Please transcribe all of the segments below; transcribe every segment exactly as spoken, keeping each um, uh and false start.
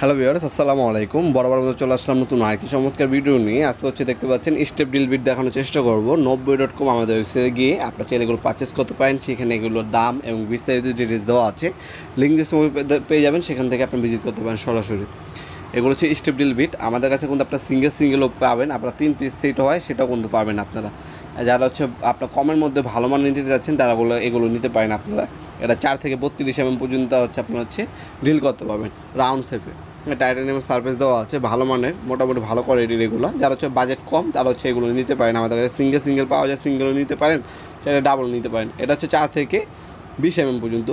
Hello viewers, আসসালামু আলাইকুম। বরাবর মতো চলে আসলাম নতুন আরেকটি চমৎকার ভিডিও নিয়ে। আজকে হচ্ছে দেখতে পাচ্ছেন স্টেপ ড্রিল বিট দেখানোর চেষ্টা করব। নব্বই ডট কম আমাদের ওয়েবসাইটে গিয়ে আপনার চাইলে এগুলো পারচেস করতে পারেন। সেখানে এগুলোর দাম এবং বিস্তারিত ডিটেলস দেওয়া আছে, লিঙ্ক ডিসক্রিপশনে পেয়ে যাবেন। সেখান থেকে আপনি ভিজিট করতে পারেন সরাসরি। এগুলো হচ্ছে স্টেপ ড্রিল বিট। আমাদের কাছে কিন্তু আপনার সিঙ্গেল সিঙ্গেলও পাবেন, আপনার তিন পিস সেট হয় সেটাও কিন্তু পাবেন আপনারা। যারা হচ্ছে আপনার কমের মধ্যে ভালো মান নিতে যাচ্ছেন তারা এগুলো এগুলো নিতে পারেন আপনারা। এটা চার থেকে বত্রিশ এমএম পর্যন্ত হচ্ছে আপনার হচ্ছে ড্রিল করতে পারবেন রাউন্ড শেপে। টাইটানিয়ামের সার্ফেস দেওয়া আছে, ভালো মানের, মোটামুটি ভালো কোয়ালিটির এগুলো। যারা হচ্ছে বাজেট কম তারা হচ্ছে এগুলো নিতে পারেন। আমাদের কাছে সিঙ্গেল সিঙ্গেল পাওয়া যায়, সিঙ্গেলও নিতে পারেন, চাইলে ডাবল নিতে পারেন। এটা হচ্ছে চার থেকে বিশ এমএম পর্যন্ত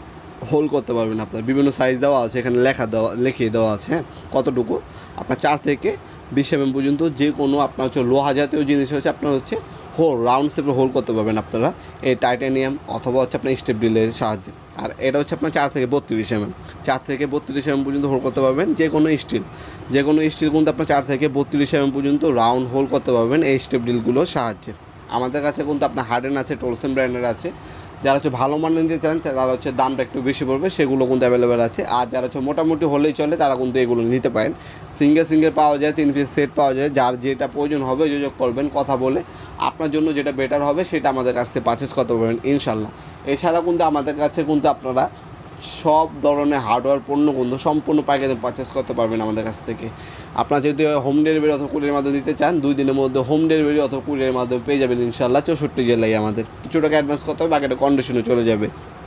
হোল করতে পারবেন আপনার। বিভিন্ন সাইজ দেওয়া আছে, এখানে লেখা দেওয়া লিখিয়ে দেওয়া আছে হ্যাঁ কতটুকু। আপনার চার থেকে বিশ এমএম পর্যন্ত যে কোনো আপনার হচ্ছে লোহা জাতীয় জিনিস হচ্ছে আপনার হচ্ছে হোল রাউন্ড শেপে হোল করতে পারবেন আপনারা এই টাইটানিয়াম অথবা হচ্ছে আপনার স্টেপ ড্রিলের সাহায্যে। আর এটা হচ্ছে আপনার চার থেকে বত্রিশ এমএম চার থেকে বত্রিশ এমএম পর্যন্ত হোল করতে পারবেন। যে কোনো স্টিল যে কোনো স্টিল কিন্তু আপনার চার থেকে বত্রিশ এমএম পর্যন্ত রাউন্ড হোল করতে পারবেন এই স্টেপ ড্রিলগুলোর সাহায্যে। আমাদের কাছে কিন্তু আপনার হার্ডেন আছে, টোলসন ব্র্যান্ডের আছে। যারা হচ্ছে ভালো মান নিতে চান তারা হচ্ছে দামটা একটু বেশি পড়বে, সেগুলো কিন্তু অ্যাভেলেবেল আছে। আর যারা হচ্ছে মোটামুটি হলেই চলে তারা কিন্তু এগুলো নিতে পারেন। সিঙ্গেল সিঙ্গেল পাওয়া যায়, তিন পিস সেট পাওয়া যায়। যার যেটা প্রয়োজন হবে যোগাযোগ করবেন, কথা বলে আপনার জন্য যেটা বেটার হবে সেটা আমাদের কাছ থেকে পারচেস করতে পারবেন ইনশাল্লাহ। এছাড়া কিন্তু আমাদের কাছে কিন্তু আপনারা সব ধরনের হার্ডওয়্যার পণ্য কিন্তু সম্পূর্ণ পাইকারি পারচেস করতে পারবেন আমাদের কাছ থেকে। আপনারা যদি হোম ডেলিভারি অথবা কুরিয়ারের মাধ্যমে দিতে চান, দুই দিনের মধ্যে হোম ডেলিভারি অথবা কুরিয়ারের মাধ্যমে পেয়ে যাবেন ইনশাল্লাহ। চৌষট্টি জেলায় আমাদের কিছু টাকা অ্যাডভান্স করতে হবে, বাকিটা কন্ডিশনে চলে যাবে।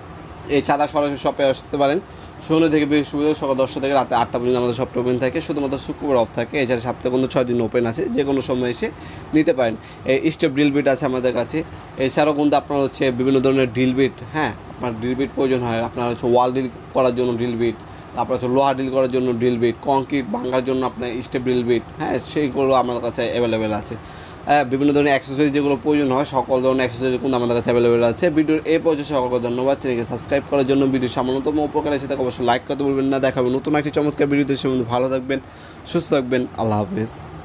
এছাড়া সরাসরি শপে আসতে পারেন। শনি থেকে বৃহস্পতিবার সকাল দশটা থেকে রাতে আটটা পর্যন্ত আমাদের শপটা ওপেন থাকে, শুধুমাত্র শুক্রবার অফ থাকে। এছাড়া সপ্তাহে কিন্তু ছয় দিন ওপেন আছে, যে কোনো সময় এসে নিতে পারেন। এই স্টেপ ড্রিল বিট আছে আমাদের কাছে। এছাড়াও কিন্তু আপনার হচ্ছে বিভিন্ন ধরনের ড্রিল বিট, হ্যাঁ আপনার ড্রিল বিট প্রয়োজন হয়, আপনার হচ্ছে ওয়াল ড্রিল করার জন্য ড্রিল বিট, তারপর হচ্ছে লোহা ড্রিল করার জন্য ড্রিল বিট, কংক্রিট ভাঙার জন্য আপনার স্টেপ ড্রিল বিট, হ্যাঁ সেইগুলো আমাদের কাছে অ্যাভেলেবেল আছে। হ্যাঁ বিভিন্ন ধরনের অ্যাক্সেসরিজ যেগুলো প্রয়োজন হয় সকল ধরনের অ্যাক্সেসরিজ কিন্তু আমাদের কাছে অ্যাভেলেবেল আছে। ভিডিওর এই পর্যায়ে সকলকে ধন্যবাদ। চ্যানেলকে সাবস্ক্রাইব করার জন্য, ভিডিও সামান্যতম উপকার এসে থাকে অবশ্যই লাইক করতে বলবেন না। দেখাবেন নতুন একটি চমৎকার ভিডিওতে, সে মধ্যে ভালো থাকবেন, সুস্থ থাকবেন। আল্লাহ হাফেজ।